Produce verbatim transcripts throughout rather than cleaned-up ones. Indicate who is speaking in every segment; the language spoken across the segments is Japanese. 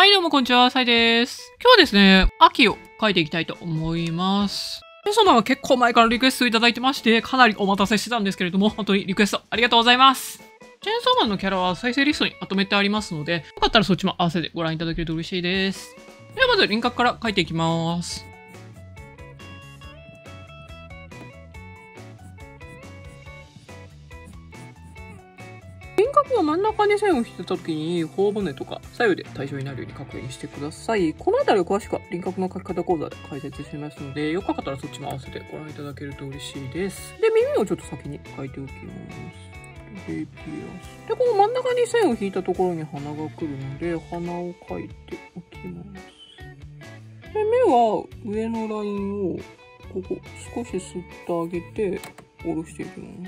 Speaker 1: はい、どうもこんにちは、サイです。今日はですね、秋を描いていきたいと思います。皆様は結構前からリクエストいただいてまして、かなりお待たせしてたんですけれども、本当にリクエストありがとうございます。チェーンソーマンのキャラは再生リストにまとめてありますので、よかったらそっちも合わせてご覧いただけると嬉しいです。ではまず輪郭から描いていきます。輪郭は真ん中に線を引いた時に頬骨とか左右で対称になるように描くようにしてください。この辺りを詳しくは輪郭の描き方講座で解説してますので、よかったらそっちも合わせてご覧いただけると嬉しいです。で、耳をちょっと先に描いておきます。で、ピアス。で、この真ん中に線を引いたところに鼻が来るので、鼻を描いておきます。で、目は上のラインをここ少しスッと上げて下ろしていきます。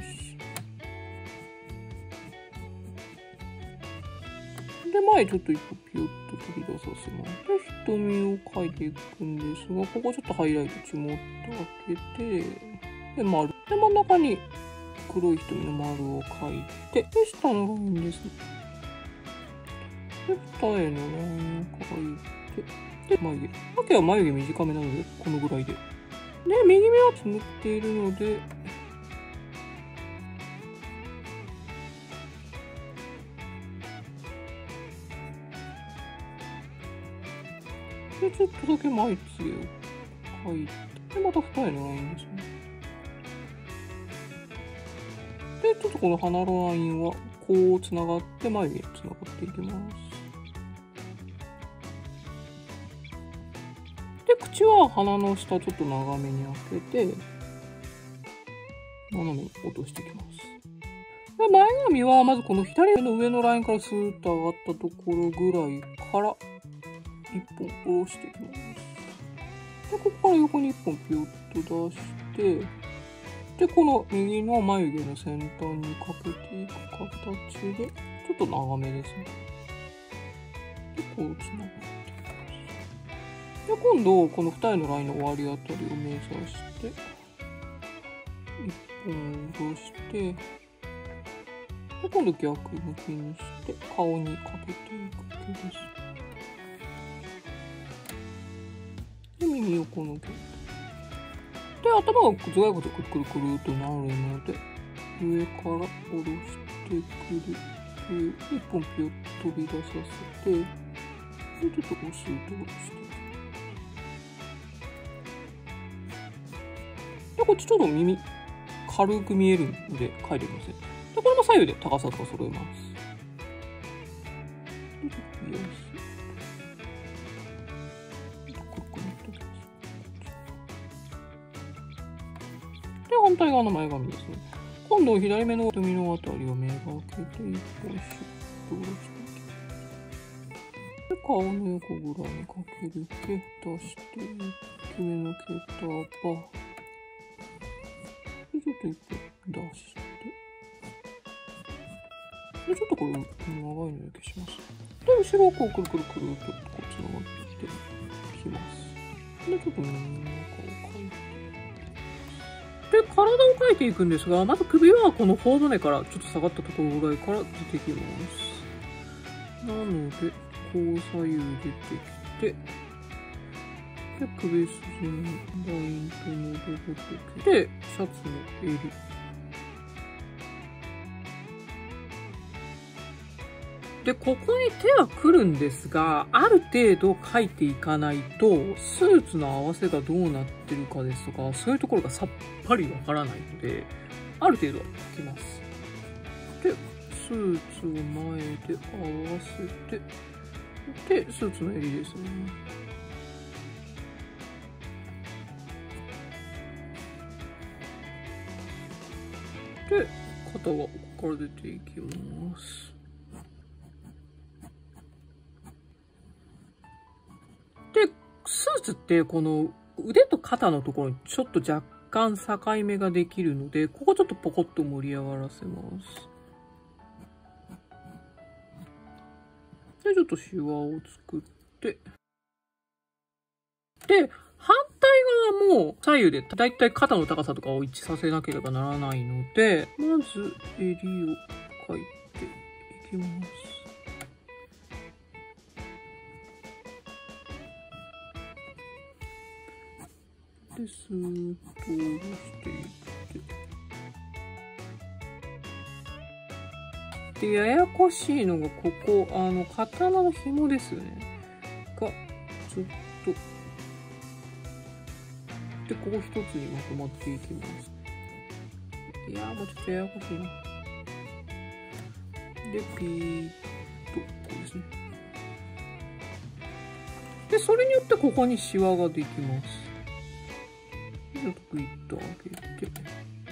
Speaker 1: で、前ちょっと一歩ピュッと飛び出させます。で、瞳を描いていくんですが、ここちょっとハイライトちもっと開けて、で、丸。で、真ん中に黒い瞳の丸を描いて、で、下のラインですね。で、二重のラインを描いて、で、眉毛。秋は眉毛短めなので、このぐらいで。で、右目はつむっているので、で、ちょっとだけ眉毛を描いて、で、また二重のラインですね。で、ちょっとこの鼻のラインは、こう繋がって、眉毛に繋がっていきます。で、口は鼻の下ちょっと長めに開けて、斜めに落としていきます。で、前髪はまずこの左目の上のラインからスーッと上がったところぐらいから、一本下ろしていきます。で、ここから横に一本ピュッと出して、で、この右の眉毛の先端にかけていく形で、ちょっと長めですね。で、こう繋がっていきます。で、今度、この二重のラインの終わりあたりを目指して、一本下ろして、で、今度逆向きにして、顔にかけていくだけです。で、右横の毛。で、頭が頭蓋骨くるくるくるとなるので、上から下ろしてくる。一本ピュッと飛び出させて、で、ちょっとこうスーッと下ろしていく。で、こっちちょっと耳、軽く見えるので描いていきますね。で、これも左右で高さとか揃えます。で、ちょっとピアス。で、反対側の前髪ですね。今度、左目の瞳のあたりを目がけて、一本シュッと下ろしていきます。で、顔の横ぐらいにかける毛、出して、大きめの毛束。で、ちょっと一本出して。で、ちょっとこれ、長いのだけします。で、後ろをこう、くるくるくるっとこう、つながってきて、きます。で、ちょっと耳の中を描いて。で、体を描いていくんですが、まず首はこの頬骨からちょっと下がったところぐらいから出てきます。なので、こう左右出てきて、で、首筋のラインとのどごときで、シャツの襟。で、ここに手は来るんですが、ある程度描いていかないと、スーツの合わせがどうなってるかですとか、そういうところがさっぱりわからないので、ある程度描きます。で、スーツを前で合わせて、で、スーツの襟ですね。で、肩がここから出ていきます。で、スーツってこの腕と肩のところにちょっと若干境目ができるので、ここちょっとポコッと盛り上がらせます。で、ちょっとシワを作って。で、反対側も左右でだいたい肩の高さとかを一致させなければならないので、まず襟を描いていきます。 で、スーッと下ろしていって。で、ややこしいのが、ここ、あの、刀の紐ですよね。が、ちょっと。で、ここ一つにまとまっていきます。いやー、もうちょっとややこしいな。で、ピーッと、こうですね。で、それによってここにシワができます。ちょっとグイッと上げて。で、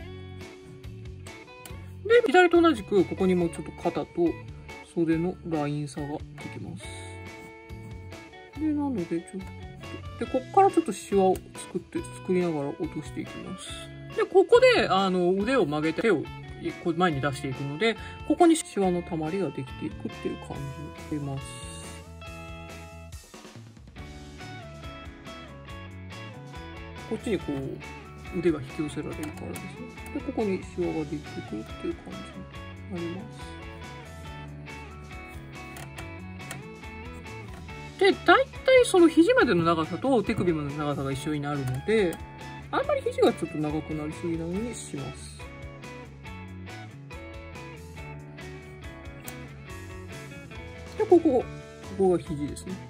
Speaker 1: 左と同じく、ここにもちょっと肩と袖のライン差ができます。で、なので、ちょっと、で、こっからちょっとシワを作って、作りながら落としていきます。で、ここで、あの、腕を曲げて手を前に出していくので、ここにシワの溜まりができていくっていう感じになります。こっちにこう、腕が引き寄せられるからですね。で、ここにシワができてくるっていう感じになります。で、大体その肘までの長さと手首までの長さが一緒になるので、あんまり肘がちょっと長くなりすぎないようにします。で、ここ、ここが肘ですね。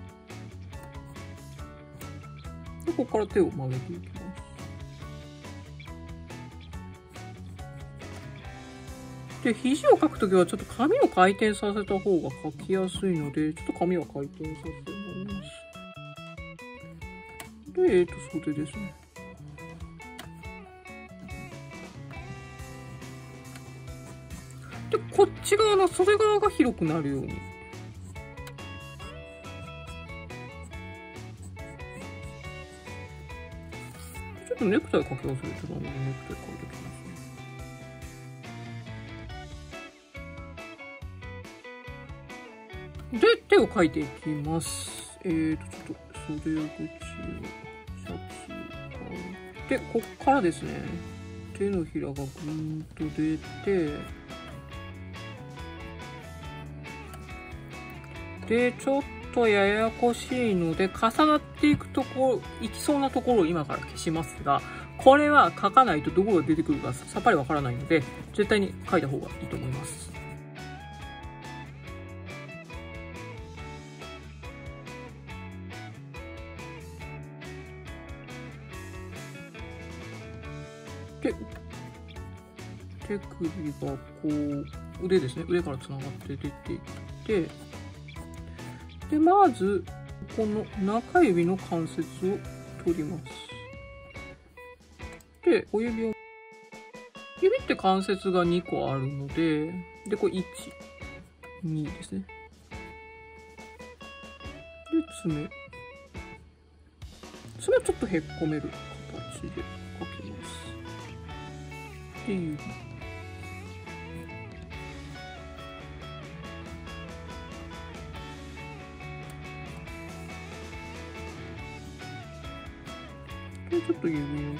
Speaker 1: で、ここから手を曲げていきます。で、肘を書くときはちょっと紙を回転させた方が書きやすいので、ちょっと紙を回転させてもらいます。で、えっと、袖ですね。で、こっち側の袖側が広くなるように。ちょっとネクタイかけ忘れてたので、ネクタイ書いておきますね。で、手を描いていきます。えーと、ちょっと袖口を、シャツを描いて、こっからですね、手のひらがぐーんと出て、で、ちょっとややこしいので、重なっていくところ、いきそうなところを今から消しますが、これは書かないとどこが出てくるかさっぱりわからないので、絶対に書いた方がいいと思います。で、手首がこう、腕ですね。腕からつながって出ていって、で、まず、この中指の関節を取ります。で、小指を、指って関節がにこあるので、で、これいち、にですね。で、爪。爪はちょっとへっこめる形で描きます。で、指。で、ちょっと指のシワを描い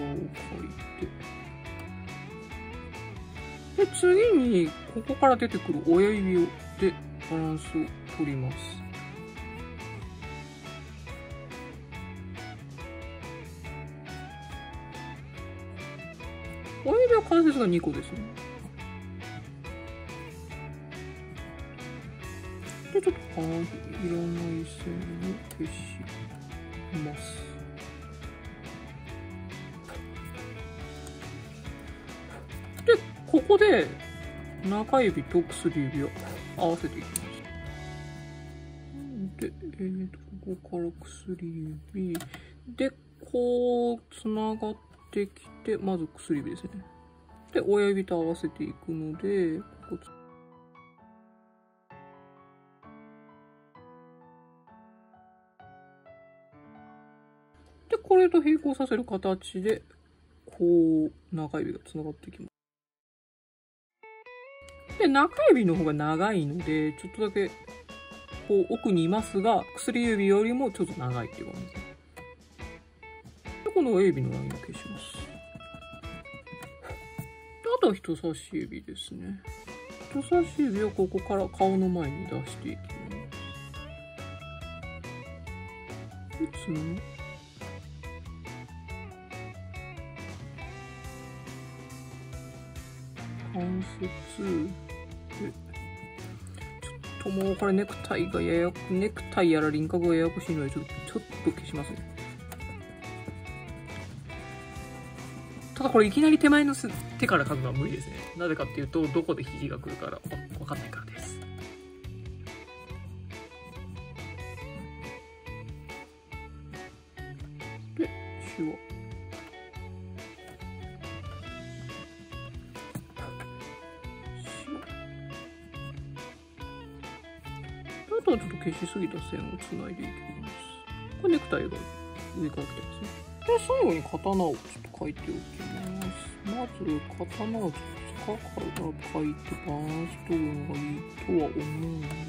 Speaker 1: て。で、次に、ここから出てくる親指を、で、バランスを取ります。親指は関節がにこですね。で、ちょっと、あの、いらない線を消します。で、ここで、中指と薬指を合わせていきます。で、えーと、ここから薬指。で、こう、つながってきて、まず薬指ですね。で、親指と合わせていくので、ここで、これと並行させる形で、こう、中指がつながってきます。で、中指の方が長いので、ちょっとだけ、こう、奥にいますが、薬指よりもちょっと長いっていう感じです。で、この親指のラインを消します。で、あとは人差し指ですね。人差し指をここから顔の前に出していきます。で、爪。 つ、でちょっともうこれネクタイがややネクタイやら輪郭がややこしいので、ちょっとちょっと消しますね。ただこれいきなり手前の手から描くのは無理ですね。なぜかっていうと、どこで肘が来るからわかんないからです。で、シワ。あとはちょっと消しすぎた線をつないでいきます。これネクタイが上から来てますね。で、最後に刀をちょっと描いておきます。まず刀を塚から描いてバランス取るのがいいとは思うんです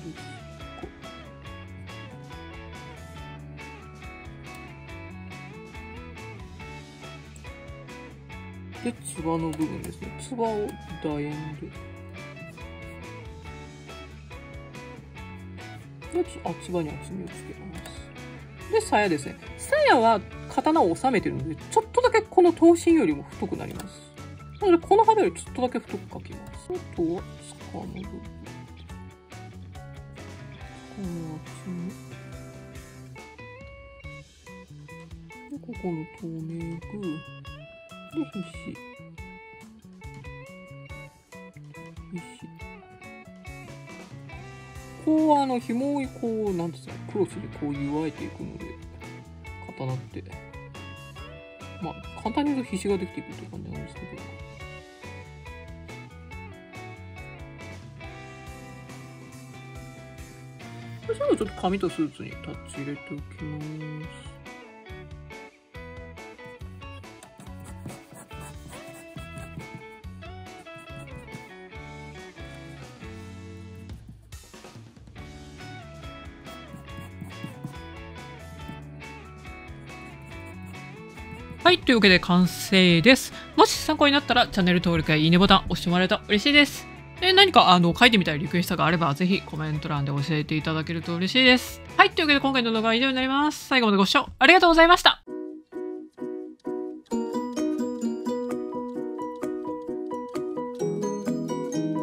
Speaker 1: が。で、つばの部分ですね。つばを楕円で。で、あ、つばに厚みをつけます。で、鞘ですね。鞘は刀を収めてるので、ちょっとだけこの刀身よりも太くなります。なので、この幅よりちょっとだけ太く描きます。あとは、塚の部分。この厚み。で、ここの透明具。で、皮脂。皮脂。こう、あの、紐をこう、なんですかね、クロスでこう、湯わえていくので、刀って。まあ、簡単に言うと皮脂ができていくっていう感じなんですけど。最後ちょっと紙とスーツにタッチ入れておきます。はい、というわけで完成です。もし参考になったらチャンネル登録やいいねボタン押してもらえると嬉しいです。で、何かあの書いてみたいリクエストがあれば、ぜひコメント欄で教えていただけると嬉しいです。はい、というわけで今回の動画は以上になります。最後までご視聴ありがとうございました。